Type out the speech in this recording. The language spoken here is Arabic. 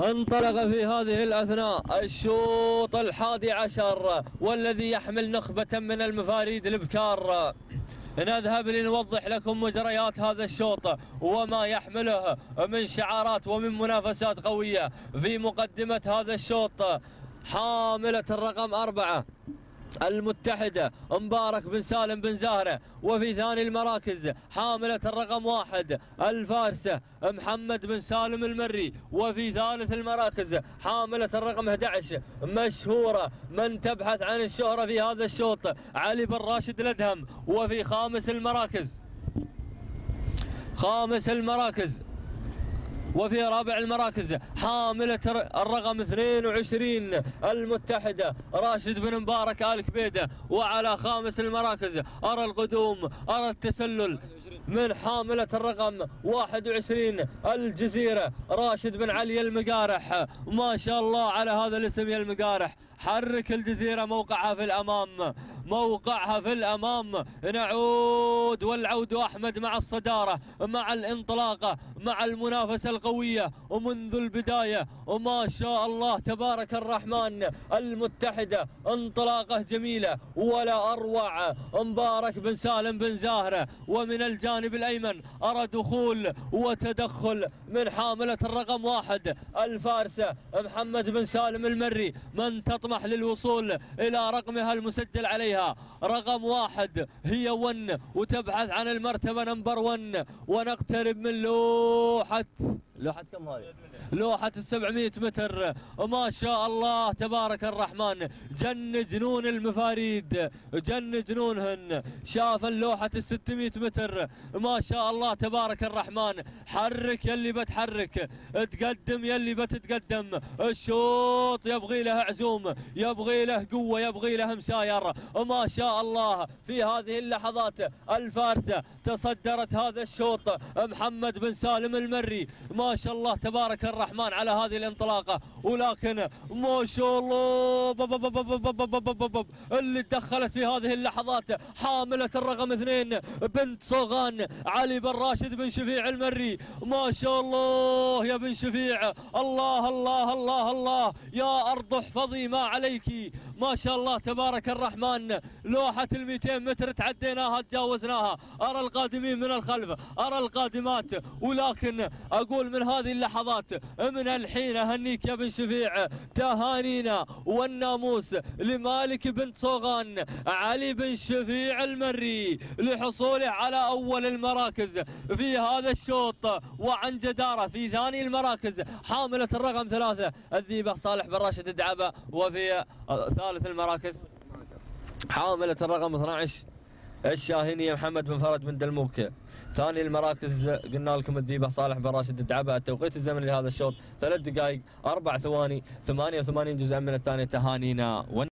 انطلق في هذه الأثناء الشوط ال11 والذي يحمل نخبة من المفاريد الابكار. نذهب لنوضح لكم مجريات هذا الشوط وما يحمله من شعارات ومن منافسات قوية. في مقدمة هذا الشوط حاملة الرقم 4 المتحدة مبارك بن سالم بن زهرة، وفي ثاني المراكز حاملة الرقم 1 الفارسة محمد بن سالم المري، وفي ثالث المراكز حاملة الرقم 11 مشهورة من تبحث عن الشهرة في هذا الشوط علي بن راشد الأدهم، وفي خامس المراكز وفي رابع المراكز حاملة الرقم 22 المتحدة راشد بن مبارك آل كبيدة، وعلى خامس المراكز أرى القدوم أرى التسلل من حاملة الرقم 21 الجزيرة راشد بن علي المقارح. ما شاء الله على هذا الاسم يا المقارح. حرك الجزيرة موقعها في الأمام نعود والعود أحمد مع الصدارة مع الانطلاقة مع المنافسة القوية ومنذ البداية، وما شاء الله تبارك الرحمن المتحدة انطلاقة جميلة ولا أروع مبارك بن سالم بن زاهرة. ومن الجانب الأيمن أرى دخول وتدخل من حاملة الرقم 1 الفارسة محمد بن سالم المري من تطمح للوصول إلى رقمها المسجل عليها رقم 1 هي 1 وتبحث عن المرتبة نمبر 1. ونقترب من لوحة كم هذه؟ لوحة 700 متر. ما شاء الله تبارك الرحمن جن جنون المفاريد جن جنونهن. شاف اللوحة 600 متر ما شاء الله تبارك الرحمن. حرك يلي بتحرك، تقدم يلي بتتقدم. الشوط يبغي له عزوم، يبغي له قوة، يبغي له مساير. ما شاء الله في هذه اللحظات الفارسة تصدرت هذا الشوط محمد بن سالم المري. ما شاء الله تبارك الرحمن على هذه الانطلاقة، ولكن ما شاء الله اللي تدخلت في هذه اللحظات حاملة الرقم 2 بنت صوغان علي بن راشد بن شفيع المري. ما شاء الله يا بن شفيع، الله الله الله الله يا أرض احفظي ما عليك. ما شاء الله تبارك الرحمن لوحة 200 متر تعديناها تجاوزناها. أرى القادمين من الخلف، أرى القادمات، ولكن أقول من هذه اللحظات من الحين أهنيك يا بن شفيع تهانينا والناموس لمالك بنت صوغان علي بن شفيع المري لحصوله على أول المراكز في هذا الشوط، وعن جدارة في ثاني المراكز حاملة الرقم 3 الذيبة صالح بن راشد الدعبة، وفي ثالث المراكز حاملة الرقم 12 الشاهينية محمد بن فرج بن دلموك. ثاني المراكز قلنا لكم الذيبة صالح بن راشد الدعبة. التوقيت الزمني لهذا الشوط 3 دقائق 4 ثواني 88 جزءا من الثانية. تهانينا